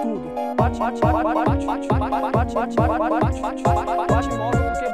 tudo. Bate, bate, bate, bate, bate, bate, bate, bate, bate, bate, bate, bate, bate, bate, bate, mostra porque